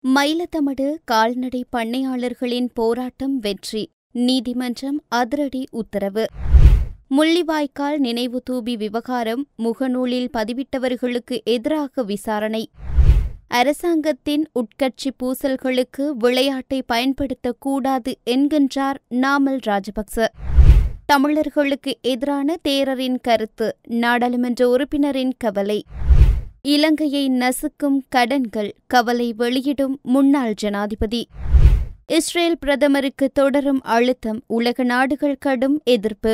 மயிலத்தமடு கால்நடை பண்ணையாளர்களின் போராட்டம் வெற்றி. நீதிமன்றம் அதிரடி உத்தரவு. முள்ளிவாய்க்கால் நினைவு தூபி விவகாரம் முகநூலில் பதிவிட்டவர்களுக்கு எதிராக விசாரணை. அரசாங்கத்தின் உட்கட்சி பூசல்களுக்கு விளையாட்டை பயன்படுத்தக்கூடாது என்கின்றார் நாமல் ராஜபக்ச. தமிழர்களுக்கு எதிரான தேரரின் கருத்து நாடாளுமன்ற உறுப்பினரின் கவலை. இலங்கையை நசுக்கும் கடன்கள் கவலை வெளியிடும் முன்னாள் ஜனாதிபதி. இஸ்ரேல் பிரதமருக்கு தொடரும் அழுத்தம் உலக நாடுகள் கடும் எதிர்ப்பு.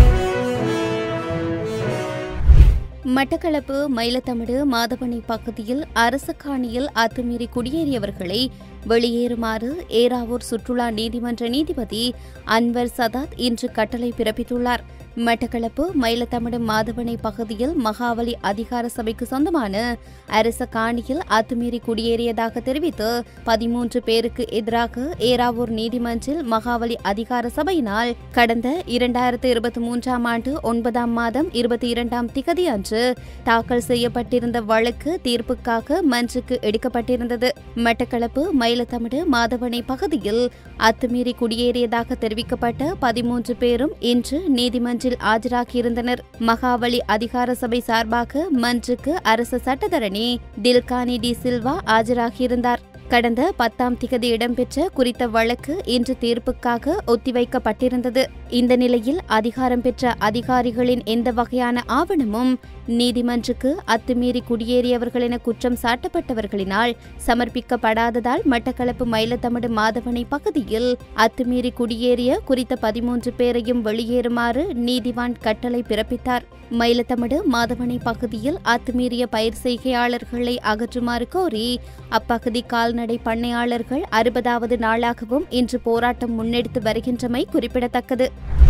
மட்டக்களப்பு மயிலத்தமடு மாதவனை பகுதியில் அரசு காணியில் அத்துமீறி குடியேறியவர்களை வெளியேறுமாறு ஏறாவூர் சுற்றுலா நீதிமன்ற நீதிபதி அன்வர் சதாத் இன்று கட்டளை பிறப்பித்துள்ளார். மட்டக்களப்பு மயிலத்தமடு மாதவனை பகுதியில் மகாவலி அதிகார சபைக்கு சொந்தமான அரச காணியில் அத்துமீறி குடியேறியதாக தெரிவித்து 13 பேருக்கு எதிராக ஏறாவூர் நீதிமன்றில் மகாவலி அதிகார சபையினால் கடந்த 2023ஆம் ஆண்டு 9ஆம் மாதம் 22ஆம் திகதி அன்று தாக்கல் செய்யப்பட்டிருந்த வழக்கு தீர்ப்புக்காக மன்றுக்கு எடுக்கப்பட்டிருந்தது. மட்டக்களப்பு மயிலத்தமடு மாதவனை பகுதியில் அத்துமீறி குடியேறியதாக தெரிவிக்கப்பட்ட 13 பேரும் இன்று நீதிமன்ற ஆஜராகியிருந்தனர். மகாவலி அதிகார சபை சார்பாக மன்றுக்கு அரச சட்டத்தரணி டில்கானி டி சில்வா ஆஜராகியிருந்தார். கடந்த 10ஆம் திகதி இடம்பெற்ற குறித்த வழக்கு இன்று தீர்ப்புக்காக ஒத்திவைக்கப்பட்டிருந்தது. இந்த நிலையில் அதிகாரம் பெற்ற அதிகாரிகளின் எந்த வகையான ஆவணமும் நீதிமன்றுக்கு அத்துமீறி குடியேறியவர்கள் என குற்றம் சாட்டப்பட்டவர்களினால் சமர்ப்பிக்கப்படாததால் மட்டக்களப்பு மயிலத்தமடு மாதவனை பகுதியில் அத்துமீறி குடியேறிய குறித்த 13 பேரையும் வெளியேறுமாறு நீதிவான் கட்டளை பிறப்பித்தார். மயிலத்தமடு மாதவனை பகுதியில் அத்துமீறிய பயிர் செய்கையாளர்களை அகற்றுமாறு கோரி அப்பகுதி கால்நடை பண்ணையாளர்கள் 60வது நாளாகவும் இன்று போராட்டம் முன்னெடுத்து வருகின்றமை குறிப்பிடத்தக்கது.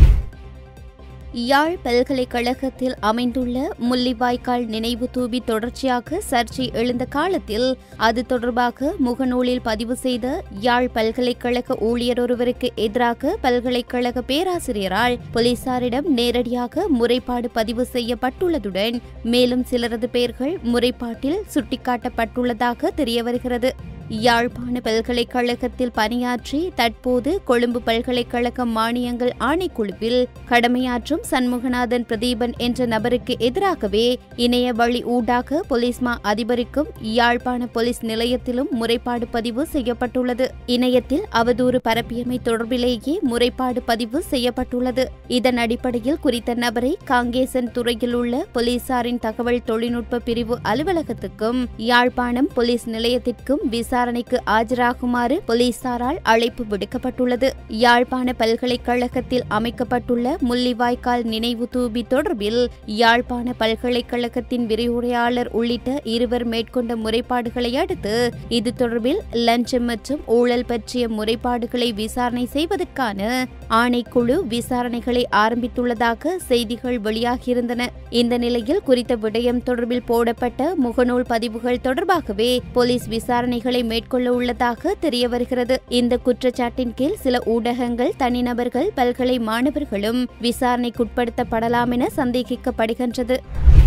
யாழ் பல்கலைக்கழகத்தில் அமைந்துள்ள முள்ளிவாய்க்கால் நினைவு தூபி தொடர்ச்சியாக சர்ச்சை எழுந்த காலத்தில் அது தொடர்பாக முகநூலில் பதிவு செய்த யாழ் பல்கலைக்கழக ஊழியரொருவருக்கு எதிராக பல்கலைக்கழக பேராசிரியரால் போலீசாரிடம் நேரடியாக முறைப்பாடு பதிவு செய்யப்பட்டுள்ளதுடன் மேலும் சிலரது பெயர்கள் முறைப்பாட்டில் சுட்டிக்காட்டப்பட்டுள்ளதாக தெரியவருகிறது. யாழ்ப்பாண பல்கலைக்கழகத்தில் பணியாற்றி தற்போது கொழும்பு பல்கலைக்கழக மானியங்கள் ஆணைக்குழுவில் கடமையாற்றும் சண்முகநாதன் பிரதீபன் என்ற நபருக்கு எதிராகவே இணைய வழி ஊடாக போலீஸ் மா அதிபருக்கும் யாழ்ப்பாண போலீஸ் நிலையத்திலும் முறைப்பாடு பதிவு செய்யப்பட்டுள்ளது. இணையத்தில் அவதூறு பரப்பியமை தொடர்பிலேயே முறைப்பாடு பதிவு செய்யப்பட்டுள்ளது. இதன் அடிப்படையில் குறித்த நபரை காங்கேசன் துறையில் உள்ள போலீசாரின் தகவல் தொழில்நுட்ப பிரிவு அலுவலகத்துக்கும் யாழ்ப்பாணம் போலீஸ் நிலையத்திற்கும் விசாரணைக்கு ஆஜராகுமாறு போலீசாரால் அழைப்பு விடுக்கப்பட்டுள்ளது. யாழ்ப்பாண பல்கலைக்கழகத்தில் அமைக்கப்பட்டுள்ள முள்ளிவாய்க்கால் நினைவு தூபி தொடர்பில் யாழ்ப்பாண பல்கலைக்கழகத்தின் விரிவுரையாளர் உள்ளிட்ட இருவர் மேற்கொண்ட முறைப்பாடுகளை அடுத்து இது தொடர்பில் லஞ்சம் மற்றும் ஊழல் பற்றிய முறைப்பாடுகளை விசாரணை செய்வதற்கான ஆணைக்குழு விசாரணைகளை ஆரம்பித்துள்ளதாக செய்திகள் வெளியாகியிருந்தன. இந்த நிலையில் குறித்த விடயம் தொடர்பில் போடப்பட்ட முகநூல் பதிவுகள் தொடர்பாகவே போலீஸ் விசாரணைகளை மேற்கொள்ள உள்ளதாக தெரியவருகிறது. இந்த குற்றச்சாட்டின் கீழ் சில ஊடகங்கள் தனிநபர்கள் பல்கலை மாணவர்களும் விசாரணைக்குட்படுத்தப்படலாம் என சந்தேகிக்கப்படுகின்றது.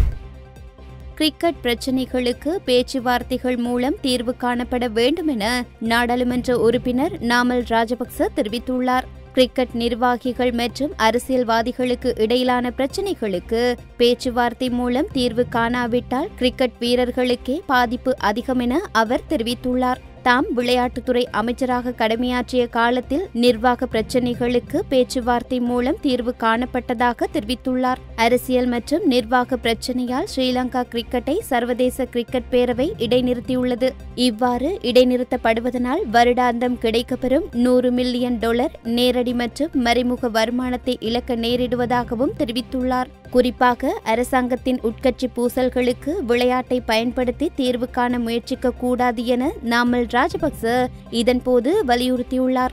கிரிக்கெட் பிரச்சினைகளுக்கு பேச்சுவார்த்தைகள் மூலம் தீர்வு காணப்பட வேண்டும் என நாடாளுமன்ற உறுப்பினர் நாமல் ராஜபக்ச தெரிவித்துள்ளார். கிரிக்கெட் நிர்வாகிகள் மற்றும் அரசியல்வாதிகளுக்கு இடையிலான பிரச்சினைகளுக்கு பேச்சுவார்த்தை மூலம் தீர்வு காணாவிட்டால் கிரிக்கெட் வீரர்களுக்கே பாதிப்பு அதிகம் என அவர் தெரிவித்துள்ளார். தாம் விளையாட்டுத்துறை அமைச்சராக கடமையாற்றிய காலத்தில் நிர்வாக பிரச்சினைகளுக்கு பேச்சுவார்த்தை மூலம் தீர்வு காணப்பட்டதாக தெரிவித்துள்ளார். அரசியல் மற்றும் நிர்வாக பிரச்சினையால் ஸ்ரீலங்கா கிரிக்கெட்டை சர்வதேச கிரிக்கெட் பேரவை இடைநிறுத்தியுள்ளது. இவ்வாறு இடைநிறுத்தப்படுவதனால் வருடாந்தம் கிடைக்கப்பெறும் $100 மில்லியன் நேரடி மற்றும் மறைமுக வருமானத்தை இழக்க நேரிடுவதாகவும் தெரிவித்துள்ளார். குறிப்பாக அரசாங்கத்தின் உட்கட்சி பூசல்களுக்கு விளையாட்டை பயன்படுத்தி தீர்வு காண முயற்சிக்க கூடாது என நாமல் ராஜபக்ச இதன்போது வலியுறுத்தியுள்ளார்.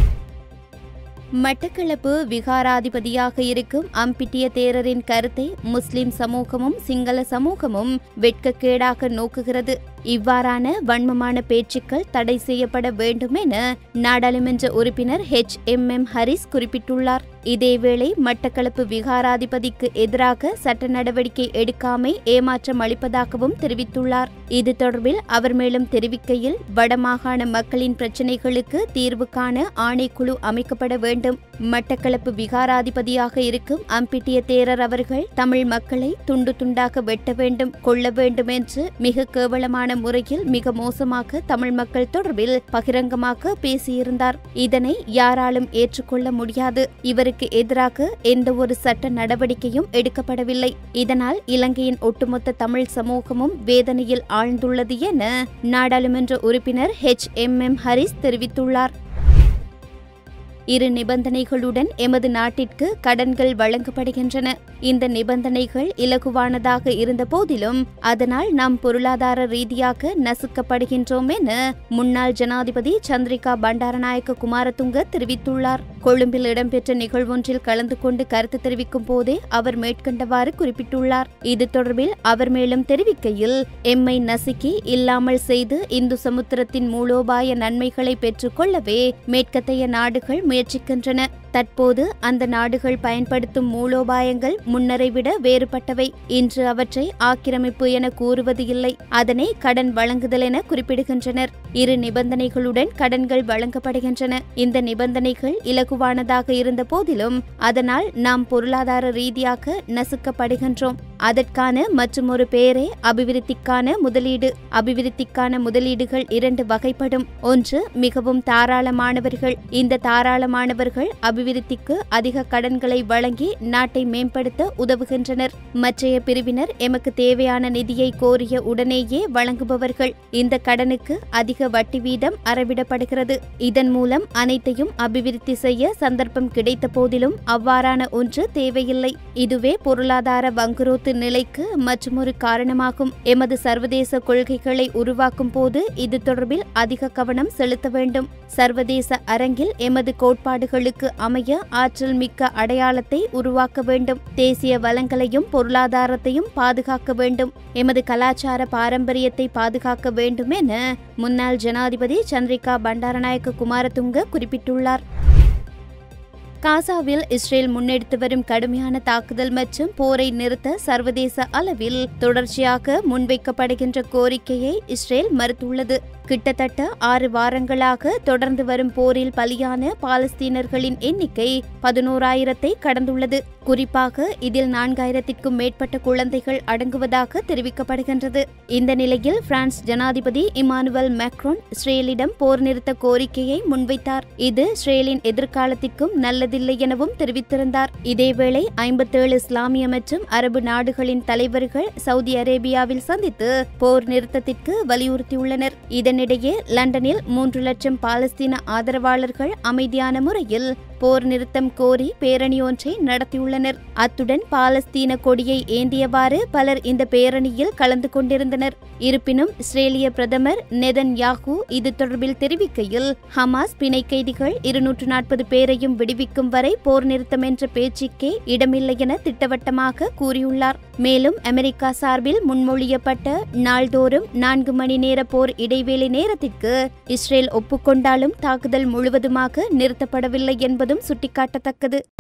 மட்டக்களப்பு விகாராதிபதியாக இருக்கும் அம்பிட்டிய தேரரின் கருத்தை முஸ்லிம் சமூகமும் சிங்கள சமூகமும் வெட்கக்கேடாக நோக்குகிறது. இவ்வாறான வன்மமான பேச்சுக்கள் தடை செய்யப்பட வேண்டும் என நாடாளுமன்ற உறுப்பினர் HMM ஹரிஸ் குறிப்பிட்டுள்ளார். இதேவேளை மட்டக்களப்பு விகாராதிபதிக்கு எதிராக சட்ட நடவடிக்கை எடுக்காமை ஏமாற்றம் அளிப்பதாகவும் தெரிவித்துள்ளார். இது தொடர்பில் அவர் மேலும் தெரிவிக்கையில், வடமாகாண மக்களின் பிரச்சினைகளுக்கு தீர்வு காண ஆணைக்குழு அமைக்கப்பட வேண்டும். மட்டக்களப்பு விகாராதிபதியாக இருக்கும் அம்பிட்டிய தேரர் அவர்கள் தமிழ் மக்களை துண்டு துண்டாக வெட்ட வேண்டும், கொள்ள வேண்டும் என்று மிக கேவலமான முறையில் மிக மோசமாக தமிழ் மக்கள் தொடர்பில் பகிரங்கமாக பேசியிருந்தார். இதனை யாராலும் ஏற்றுக்கொள்ள முடியாது. இவருக்கு எதிராக எந்த ஒரு சட்ட நடவடிக்கையும் எடுக்கப்படவில்லை. இதனால் இலங்கையின் ஒட்டுமொத்த தமிழ் சமூகமும் வேதனையில் ஆழ்ந்துள்ளது என நாடாளுமன்ற உறுப்பினர் HMM ஹரிஸ் தெரிவித்துள்ளார். இரு நிபந்தனைகளுடன் எமது நாட்டிற்கு கடன்கள் வழங்கப்படுகின்றன. இந்த நிபந்தனைகள் இலகுவானதாக இருந்த போதிலும் அதனால் நாம் பொருளாதார ரீதியாக நசுக்கப்படுகின்றோம் என முன்னாள் ஜனாதிபதி சந்திரிகா பண்டாரநாயக்க குமாரதுங்க தெரிவித்துள்ளார். கொழும்பில் இடம்பெற்ற நிகழ்வொன்றில் கலந்து கொண்டு கருத்து தெரிவிக்கும் போதே அவர் மேற்கண்டவாறு குறிப்பிட்டுள்ளார். இது தொடர்பில் அவர் மேலும் தெரிவிக்கையில், எம்மை நசுக்கி இல்லாமல் செய்து இந்து சமுத்திரத்தின் மூலோபாய நன்மைகளை பெற்றுக்கொள்ளவே மேற்கத்தைய நாடுகள் முயற்சிக்கின்றன. தற்போது அந்த நாடுகள் பயன்படுத்தும் மூலோபாயங்கள் முன்னரை விட வேறுபட்டவை. இன்று அவற்றை ஆக்கிரமிப்பு என கூறுவது இல்லை, அதனை கடன் வழங்குதல் என குறிப்பிடுகின்றனர். இரு நிபந்தனைகளுடன் கடன்கள் வழங்கப்படுகின்றன. இந்த நிபந்தனைகள் இலகுவானதாக இருந்த போதிலும் அதனால் நாம் பொருளாதார ரீதியாக நசுக்கப்படுகின்றோம். அதற்கான மற்றுமொரு பெயரே அபிவிருத்திக்கான முதலீடு. அபிவிருத்திக்கான முதலீடுகள் இரண்டு வகைப்படும். ஒன்று மிகவும் தாராளமானவர்கள். இந்த தாராளமானவர்கள் அபிவிருத்திக்கு அதிக கடன்களை வழங்கி நாட்டை மேம்படுத்த உதவுகின்றனர். மற்றைய பிரிவினர் எமக்கு தேவையான நிதியை கோரிய உடனேயே வழங்குபவர்கள். இந்த கடனுக்கு அதிக வட்டி வீதம் அறவிடப்படுகிறது. இதன் மூலம் அனைத்தையும் அபிவிருத்தி செய்ய சந்தர்ப்பம் கிடைத்த போதிலும் அவ்வாறான ஒன்று தேவையில்லை. இதுவே பொருளாதார வங்குரோத்து நிலைக்கு மற்றுமொரு காரணமாகும். எமது சர்வதேச கொள்கைகளை உருவாக்கும் போது இது தொடர்பில் அதிக கவனம் செலுத்த வேண்டும். சர்வதேச அரங்கில் எமது கோட்பாடுகளுக்கு அமைய ஆற்றல் மிக்க அடையாளத்தை உருவாக்க வேண்டும். தேசிய வளங்களையும் பொருளாதாரத்தையும் பாதுகாக்க வேண்டும். எமது கலாச்சார பாரம்பரியத்தை பாதுகாக்க வேண்டும் என முன்னாள் ஜனாதிபதி சந்திரிகா பண்டாரநாயக்க குமாரதுங்க குறிப்பிட்டுள்ளார். காசாவில் இஸ்ரேல் முன்னெடுத்து வரும் கடுமையான தாக்குதல் மற்றும் போரை நிறுத்த சர்வதேச அளவில் தொடர்ச்சியாக முன்வைக்கப்படுகின்ற கோரிக்கையை இஸ்ரேல் மறுத்துள்ளது. கிட்டத்தட்ட 6 வாரங்களாக தொடர்ந்து வரும் போரில் பலியான பாலஸ்தீனர்களின் எண்ணிக்கை 11,000 கடந்துள்ளது. குறிப்பாக இதில் 4,000க்கும் மேற்பட்ட குழந்தைகள் அடங்குவதாக தெரிவிக்கப்படுகின்றது. இந்த நிலையில் பிரான்ஸ் ஜனாதிபதி இமானுவல் மேக்ரோன் இஸ்ரேலிடம் போர் நிறுத்த கோரிக்கையை முன்வைத்தார். இது இஸ்ரேலின் எதிர்காலத்திற்கும் நல்லதில்லை எனவும் தெரிவித்திருந்தார். இதேவேளை 57 இஸ்லாமிய மற்றும் அரபு நாடுகளின் தலைவர்கள் சவுதி அரேபியாவில் சந்தித்து போர் நிறுத்தத்திற்கு வலியுறுத்தியுள்ளனர். இதனிடையே லண்டனில் 3 லட்சம் பாலஸ்தீன ஆதரவாளர்கள் அமைதியான முறையில் போர் நிறுத்தம் கோரி பேரணி ஒன்றை நடத்தியுள்ளனர். அத்துடன் பாலஸ்தீன கொடியை ஏந்தியவாறு பலர் இந்த பேரணியில் கலந்து கொண்டிருந்தனர். இருப்பினும் இஸ்ரேலிய பிரதமர் நெதன்யாகு இது தொடர்பில் தெரிவிக்கையில், ஹமாஸ் பிணை கைதிகள் 240 பேரையும் விடுவிக்கும் வரை போர் நிறுத்தம் என்ற பேச்சுக்கே இடமில்லை என திட்டவட்டமாக கூறியுள்ளார். மேலும் அமெரிக்கா சார்பில் முன்மொழியப்பட்ட நாள்தோறும் 4 மணி நேர போர் இடைவேளை நேரத்திற்கு இஸ்ரேல் ஒப்புக்கொண்டாலும் தாக்குதல் முழுவதுமாக நிறுத்தப்படவில்லை என்பதும் சுட்டிக்காட்டத்தக்கது.